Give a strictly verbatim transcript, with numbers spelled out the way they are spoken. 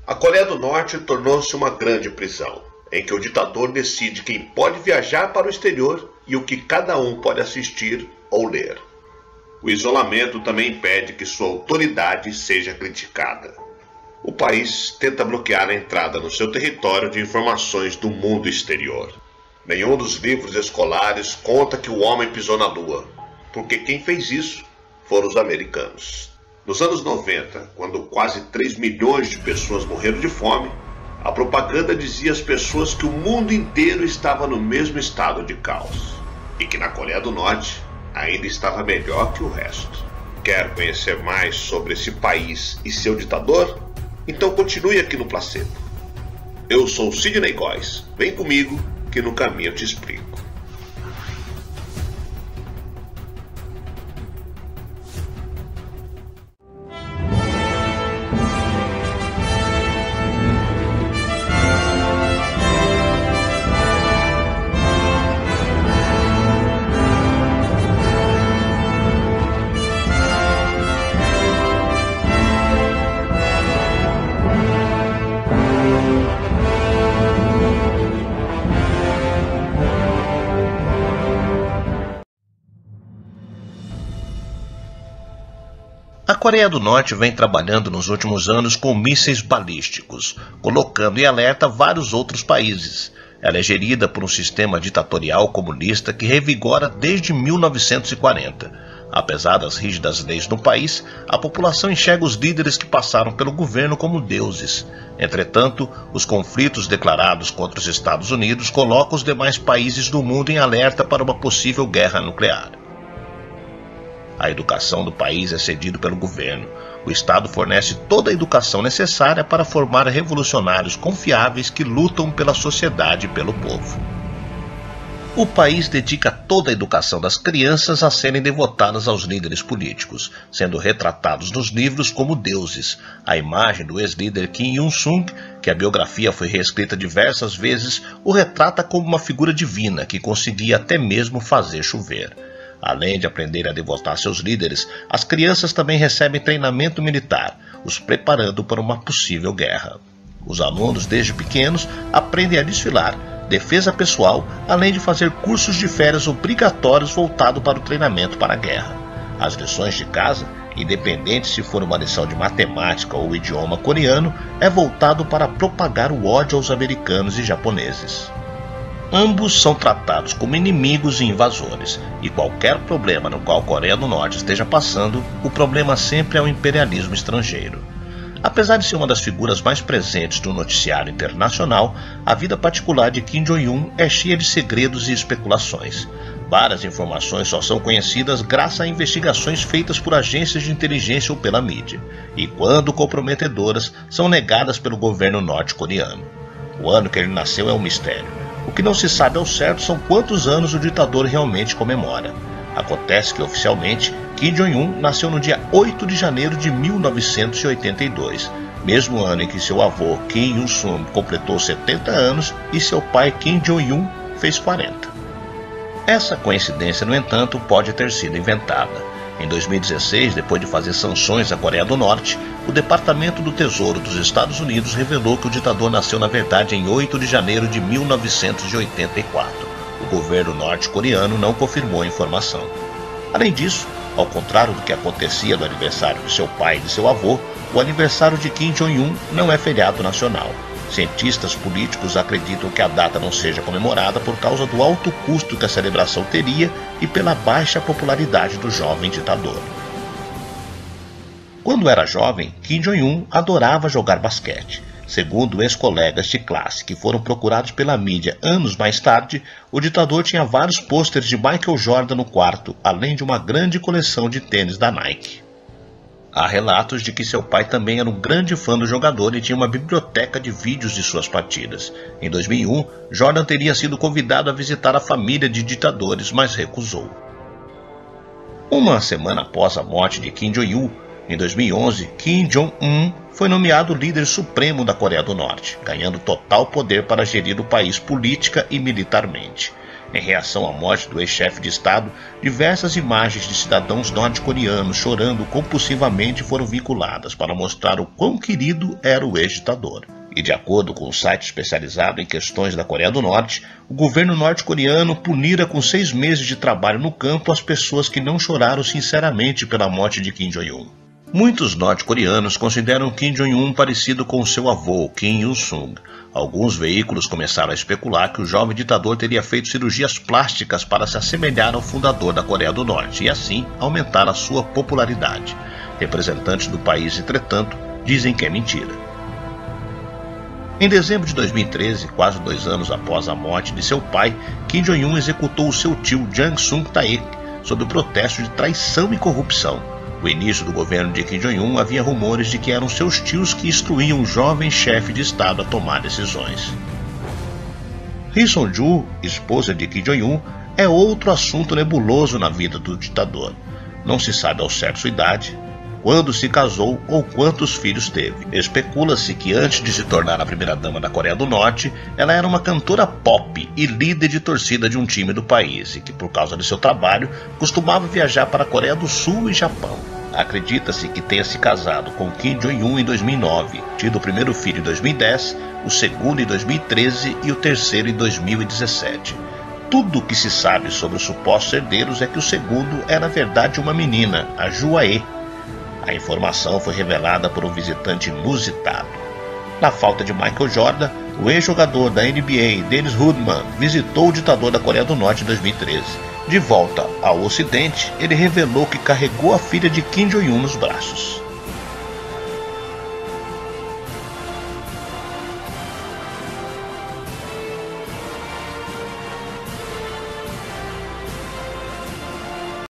A Coreia do Norte tornou-se uma grande prisão, em que o ditador decide quem pode viajar para o exterior e o que cada um pode assistir ou ler. O isolamento também impede que sua autoridade seja criticada. O país tenta bloquear a entrada no seu território de informações do mundo exterior. Nenhum dos livros escolares conta que o homem pisou na Lua, porque quem fez isso foram os americanos. Nos anos noventa, quando quase três milhões de pessoas morreram de fome, a propaganda dizia às pessoas que o mundo inteiro estava no mesmo estado de caos e que na Coreia do Norte ainda estava melhor que o resto. Quer conhecer mais sobre esse país e seu ditador? Então continue aqui no Placebo. Eu sou Sidney Góes. Vem comigo que no caminho eu te explico. A Coreia do Norte vem trabalhando nos últimos anos com mísseis balísticos, colocando em alerta vários outros países. Ela é gerida por um sistema ditatorial comunista que revigora desde mil novecentos e quarenta. Apesar das rígidas leis no país, a população enxerga os líderes que passaram pelo governo como deuses. Entretanto, os conflitos declarados contra os Estados Unidos colocam os demais países do mundo em alerta para uma possível guerra nuclear. A educação do país é cedida pelo governo. O Estado fornece toda a educação necessária para formar revolucionários confiáveis que lutam pela sociedade e pelo povo. O país dedica toda a educação das crianças a serem devotadas aos líderes políticos, sendo retratados nos livros como deuses. A imagem do ex-líder Kim Il-sung, que a biografia foi reescrita diversas vezes, o retrata como uma figura divina que conseguia até mesmo fazer chover. Além de aprender a devotar seus líderes, as crianças também recebem treinamento militar, os preparando para uma possível guerra. Os alunos, desde pequenos, aprendem a desfilar, defesa pessoal, além de fazer cursos de férias obrigatórios voltados para o treinamento para a guerra. As lições de casa, independente se for uma lição de matemática ou idioma coreano, é voltado para propagar o ódio aos americanos e japoneses. Ambos são tratados como inimigos e invasores, e qualquer problema no qual a Coreia do Norte esteja passando, o problema sempre é o imperialismo estrangeiro. Apesar de ser uma das figuras mais presentes no noticiário internacional, a vida particular de Kim Jong-un é cheia de segredos e especulações. Várias informações só são conhecidas graças a investigações feitas por agências de inteligência ou pela mídia, e quando comprometedoras, são negadas pelo governo norte-coreano. O ano que ele nasceu é um mistério. O que não se sabe ao certo são quantos anos o ditador realmente comemora. Acontece que, oficialmente, Kim Jong-un nasceu no dia oito de janeiro de mil novecentos e oitenta e dois, mesmo ano em que seu avô Kim Il-sung completou setenta anos e seu pai Kim Jong-un fez quarenta. Essa coincidência, no entanto, pode ter sido inventada. Em dois mil e dezesseis, depois de fazer sanções à Coreia do Norte, o Departamento do Tesouro dos Estados Unidos revelou que o ditador nasceu na verdade em oito de janeiro de mil novecentos e oitenta e quatro. O governo norte-coreano não confirmou a informação. Além disso, ao contrário do que acontecia no aniversário de seu pai e de seu avô, o aniversário de Kim Jong-un não é feriado nacional. Cientistas políticos acreditam que a data não seja comemorada por causa do alto custo que a celebração teria e pela baixa popularidade do jovem ditador. Quando era jovem, Kim Jong-un adorava jogar basquete. Segundo ex-colegas de classe que foram procurados pela mídia anos mais tarde, o ditador tinha vários pôsteres de Michael Jordan no quarto, além de uma grande coleção de tênis da Nike. Há relatos de que seu pai também era um grande fã do jogador e tinha uma biblioteca de vídeos de suas partidas. Em dois mil e um, Jordan teria sido convidado a visitar a família de ditadores, mas recusou. Uma semana após a morte de Kim Jong-il, em dois mil e onze, Kim Jong-un foi nomeado líder supremo da Coreia do Norte, ganhando total poder para gerir o país política e militarmente. Em reação à morte do ex-chefe de Estado, diversas imagens de cidadãos norte-coreanos chorando compulsivamente foram vinculadas para mostrar o quão querido era o ex-ditador. E de acordo com o site especializado em questões da Coreia do Norte, o governo norte-coreano punira com seis meses de trabalho no campo as pessoas que não choraram sinceramente pela morte de Kim Jong-un. Muitos norte-coreanos consideram Kim Jong-un parecido com seu avô, Kim Il-sung. Alguns veículos começaram a especular que o jovem ditador teria feito cirurgias plásticas para se assemelhar ao fundador da Coreia do Norte e assim aumentar a sua popularidade. Representantes do país, entretanto, dizem que é mentira. Em dezembro de dois mil e treze, quase dois anos após a morte de seu pai, Kim Jong-un executou o seu tio Jang Sung-taek sob o protesto de traição e corrupção. No início do governo de Kim Jong-un, havia rumores de que eram seus tios que instruíam o jovem chefe de Estado a tomar decisões. Ri Song-ju, esposa de Kim Jong-un, é outro assunto nebuloso na vida do ditador. Não se sabe ao certo sua idade, quando se casou ou quantos filhos teve. Especula-se que antes de se tornar a primeira-dama da Coreia do Norte, ela era uma cantora pop e líder de torcida de um time do país, e que por causa de seu trabalho costumava viajar para a Coreia do Sul e Japão. Acredita-se que tenha se casado com Kim Jong-un em dois mil e nove, tido o primeiro filho em dois mil e dez, o segundo em dois mil e treze e o terceiro em dois mil e dezessete. Tudo o que se sabe sobre os supostos herdeiros é que o segundo é na verdade uma menina, a Juae. A informação foi revelada por um visitante inusitado. Na falta de Michael Jordan, o ex-jogador da N B A, Dennis Rodman, visitou o ditador da Coreia do Norte em dois mil e treze. De volta ao Ocidente, ele revelou que carregou a filha de Kim Jong-un nos braços.